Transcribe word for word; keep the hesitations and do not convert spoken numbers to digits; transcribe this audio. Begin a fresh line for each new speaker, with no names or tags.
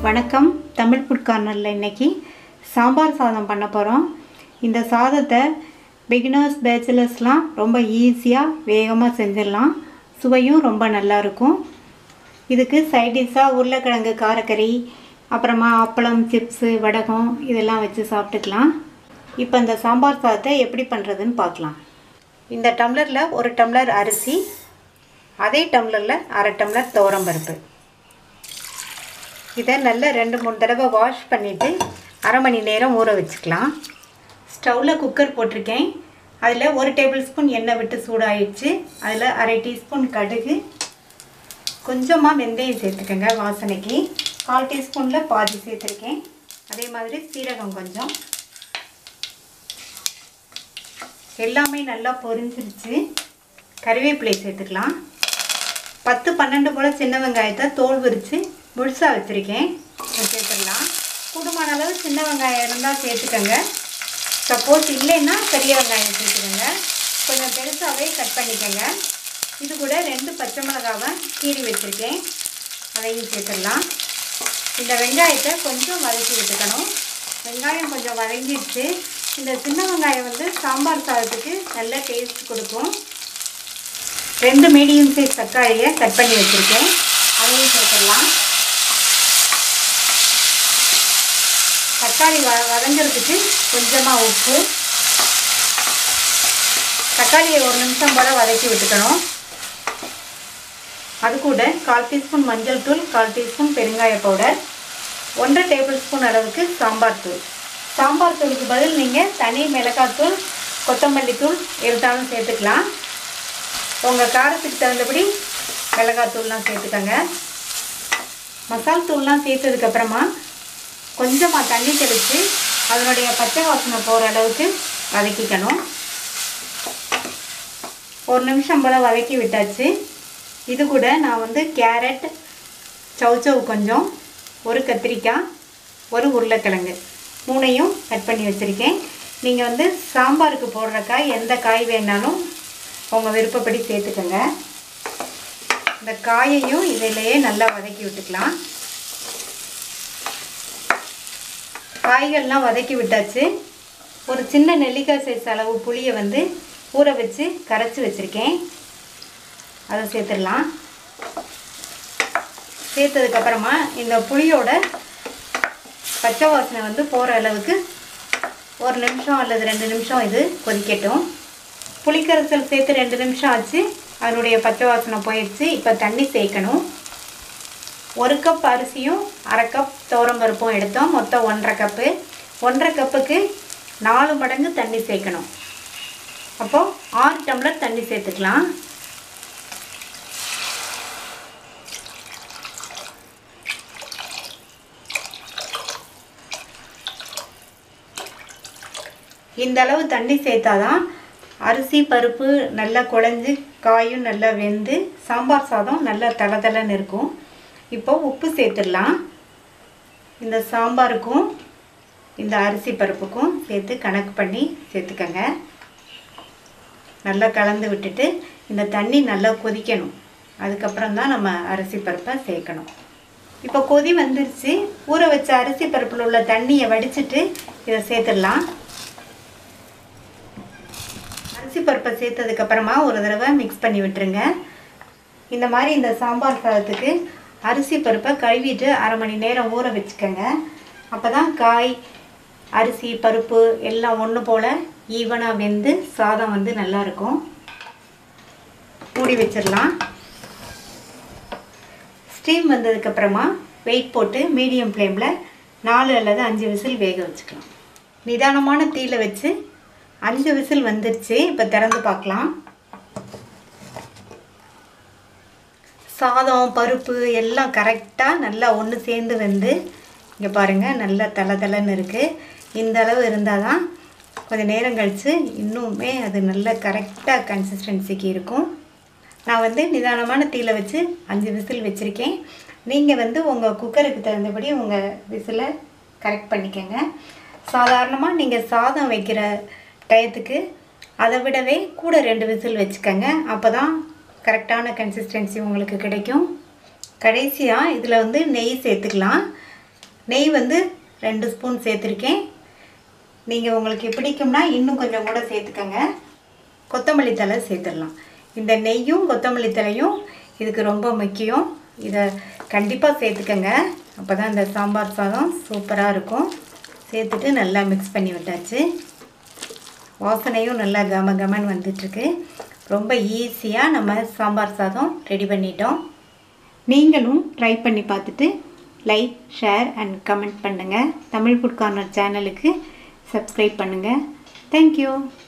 வணக்கம். தமிழ் ஃபுட் கார்னரில் இன்றைக்கி சாம்பார் சாதம் பண்ண போகிறோம். இந்த சாதத்தை பிகினர்ஸ் பேச்சுலர்ஸ்லாம் ரொம்ப ஈஸியாக வேகமாக செஞ்சிடலாம். சுவையும் ரொம்ப நல்லாயிருக்கும். இதுக்கு சைடிஷாக உருளைக்கிழங்கு காரக்கறி, அப்புறமா அப்பளம், சிப்ஸு, வடகம் இதெல்லாம் வச்சு சாப்பிட்டுக்கலாம். இப்போ இந்த சாம்பார் சாதத்தை எப்படி பண்ணுறதுன்னு பார்க்கலாம். இந்த டம்ளரில் ஒரு டம்ளர் அரிசி, அதே டம்ளரில் அரை டம்ளர் துவரம்பருப்பு. இதை நல்லா ரெண்டு மூணு தடவை வாஷ் பண்ணிவிட்டு அரை மணி நேரம் ஊற வச்சுக்கலாம். ஸ்டவ்வில் குக்கர் போட்டிருக்கேன். அதில் ஒரு டேபிள் ஸ்பூன் எண்ணெய் விட்டு சூடாயிடுச்சு. அதில் அரை டீஸ்பூன் கடுகு, கொஞ்சமாக வெந்தயம் சேர்த்துக்கோங்க வாசனைக்கு. கால் டீஸ்பூனில் பாதி சேர்த்துருக்கேன். அதே மாதிரி சீரகம் கொஞ்சம். எல்லாமே நல்லா பொரிஞ்சிருச்சு. கறிவேப்பிலை சேர்த்துக்கலாம். பத்து பன்னெண்டு போல் சின்ன வெங்காயத்தை தோல் விரித்து முழுசாக வச்சுருக்கேன். சேர்த்துடலாம். கூடுமான அளவு சின்ன வெங்காயம் இருந்தால் சேர்த்துக்கோங்க. சப்போஸ் இல்லைன்னா பெரிய வெங்காயம் சேர்த்துக்கோங்க. கொஞ்சம் பெருசாகவே கட் பண்ணிக்கோங்க. இது கூட ரெண்டு பச்சை மிளகாவை கீறி வச்சுருக்கேன், அதையும் சேர்த்துடலாம். இந்த வெங்காயத்தை கொஞ்சம் வதக்கி விட்டுக்கணும். வெங்காயம் கொஞ்சம் வதங்கிடுச்சு. இந்த சின்ன வெங்காயம் வந்து சாம்பார் சாதத்துக்கு நல்ல டேஸ்ட் கொடுக்கும். ரெண்டு மீடியம் சைஸ் தக்காளியை கட் பண்ணி வச்சுருக்கேன், அதையும் சேர்த்துடலாம். தக்காளி வ வதங்கிறதுக்கு கொஞ்சமாக உப்பு. தக்காளியை ஒரு நிமிஷம் போல் வதக்கி விட்டுக்கணும். அது கூட கால் டீஸ்பூன் மஞ்சள் தூள், கால் டீஸ்பூன் பெருங்காய பவுடர், ஒன்றரை டேபிள் ஸ்பூன் அளவுக்கு சாம்பார் தூள். சாம்பார் தூளுக்கு பதில் நீங்கள் தனி மிளகாத்தூள், கொத்தமல்லி தூள் இருந்தாலும் சேர்த்துக்கலாம். உங்கள் காரத்துக்கு தகுந்தபடி மிளகாத்தூள்லாம் சேர்த்துக்கோங்க. மசால் தூள்லாம் சேர்த்ததுக்கப்புறமா கொஞ்சமாக தண்ணி தெளித்து அதனுடைய பச்சை வாசனை போகிற அளவுக்கு வதக்கிக்கணும். ஒரு நிமிஷம் போல் வதக்கி விட்டாச்சு. இது கூட நான் வந்து கேரட், சௌச்சௌ கொஞ்சம், ஒரு கத்திரிக்காய், ஒரு உருளைக்கிழங்கு மூணையும் கட் பண்ணி வச்சுருக்கேன். நீங்கள் வந்து சாம்பாருக்கு போடுற காய் எந்த காய் வேணாலும் உங்கள் விருப்பப்படி சேர்த்துக்கோங்க. இந்த காயையும் இதிலேயே நல்லா வதக்கி விட்டுக்கலாம். காய்கள்லாம் வதக்கி விட்டாச்சு. ஒரு சின்ன நெல்லிக்காய் சைஸ் அளவு புளியை வந்து ஊற வச்சு கரைச்சி வச்சுருக்கேன், அதை சேர்த்துடலாம். சேர்த்ததுக்கப்புறமா இந்த புளியோட பச்சை வாசனை வந்து போகிற அளவுக்கு ஒரு நிமிஷம் அல்லது ரெண்டு நிமிஷம் இது கொதிக்கட்டும். புளிக்கரைசல் சேர்த்து ரெண்டு நிமிஷம் ஆச்சு. அதனுடைய பச்சை வாசனை போயிடுச்சு. இப்போ தண்ணி சேர்க்கணும். ஒரு கப் அரிசியும் அரை கப் துவரம்பருப்பும் எடுத்தோம். மொத்தம் ஒன்றரை கப்பு. ஒன்றரை கப்புக்கு நாலு மடங்கு தண்ணி சேர்க்கணும். அப்போது ஆறு டம்ளர் தண்ணி சேர்த்துக்கலாம். இந்த அளவு தண்ணி சேர்த்தாதான் அரிசி பருப்பு நல்லா குழஞ்சி காயும் நல்லா வெந்து சாம்பார் சாதம் நல்லா தளதளன்னு இருக்கும். இப்போ உப்பு சேர்த்துடலாம். இந்த சாம்பாருக்கும் இந்த அரிசி பருப்புக்கும் சேர்த்து கணக்கு பண்ணி சேர்த்துக்கங்க. நல்லா கலந்து விட்டுட்டு இந்த தண்ணி நல்லா கொதிக்கணும். அதுக்கப்புறம் தான் நம்ம அரிசி பருப்பை சேர்க்கணும். இப்போ கொதி வந்துருச்சு. ஊற வச்ச அரிசி பருப்பில் உள்ள தண்ணியை வடிச்சிட்டு இதை சேர்த்துடலாம். அரிசி பருப்பை சேர்த்ததுக்கப்புறமா ஒரு தடவை மிக்ஸ் பண்ணி விட்டுருங்க. இந்த மாதிரி இந்த சாம்பார் சாதத்துக்கு அரிசி பருப்பை கழுவிட்டு அரை மணி நேரம் ஊற வச்சுக்கோங்க. அப்போ தான் காய், அரிசி, பருப்பு எல்லாம் ஒன்று போல் ஈவனாக வெந்து சாதம் வந்து நல்லாயிருக்கும். மூடி வச்சிடலாம். ஸ்டீம் வந்ததுக்கப்புறமா வெயிட் போட்டு மீடியம் ஃப்ளேமில் நாலு அல்லது அஞ்சு விசில் வேக வச்சுக்கலாம். நிதானமான தீயில வச்சு அஞ்சு விசில் வந்துருச்சு. இப்போ திறந்து பார்க்கலாம். சாதம், பருப்பு எல்லாம் கரெக்டாக நல்லா ஒன்று சேர்ந்து வந்து இங்கே பாருங்கள் நல்லா தலை தலைன்னு இருக்குது. இந்த அளவு இருந்தால் தான் கொஞ்சம் நேரம் கழித்து இன்னுமே அது நல்லா கரெக்டாக கன்சிஸ்டன்சிக்கு இருக்கும். நான் வந்து நிதானமான தீயில வச்சு அஞ்சு விசில் வச்சுருக்கேன். நீங்கள் வந்து உங்கள் குக்கருக்கு தகுந்தபடி உங்கள் விசிலை கரெக்ட் பண்ணிக்கோங்க. சாதாரணமாக நீங்கள் சாதம் வைக்கிற டயத்துக்கு அதை விடவே கூட ரெண்டு விசில் வச்சுக்கோங்க. அப்போ தான் கரெக்டான கன்சிஸ்டன்சி உங்களுக்கு கிடைக்கும். கடைசியாக இதில் வந்து நெய் சேர்த்துக்கலாம். நெய் வந்து ரெண்டு ஸ்பூன் சேர்த்துருக்கேன். நீங்கள் உங்களுக்கு பிடிக்கும்னா இன்னும் கொஞ்சம் கூட சேர்த்துக்கங்க. கொத்தமல்லி தழை சேர்த்துடலாம். இந்த நெய்யும் கொத்தமல்லி தழையும் இதுக்கு ரொம்ப முக்கியம். இதை கண்டிப்பாக சேர்த்துக்கங்க. அப்போ தான் இந்த சாம்பார் சாதம் சூப்பராக இருக்கும். சேர்த்துட்டு நல்லா மிக்ஸ் பண்ணி விட்டாச்சு. வாசனையும் நல்லா கம கமன்னு வந்துட்டுருக்கு. ரொம்ப ஈஸியாக நம்ம சாம்பார் சாதம் ரெடி பண்ணிட்டோம். நீங்களும் ட்ரை பண்ணி பார்த்துட்டு லைக், ஷேர் அண்ட் கமெண்ட் பண்ணுங்கள். தமிழ் ஃபுட் கார்னர் சேனலுக்கு சப்ஸ்கிரைப் பண்ணுங்கள். தேங்க்யூ.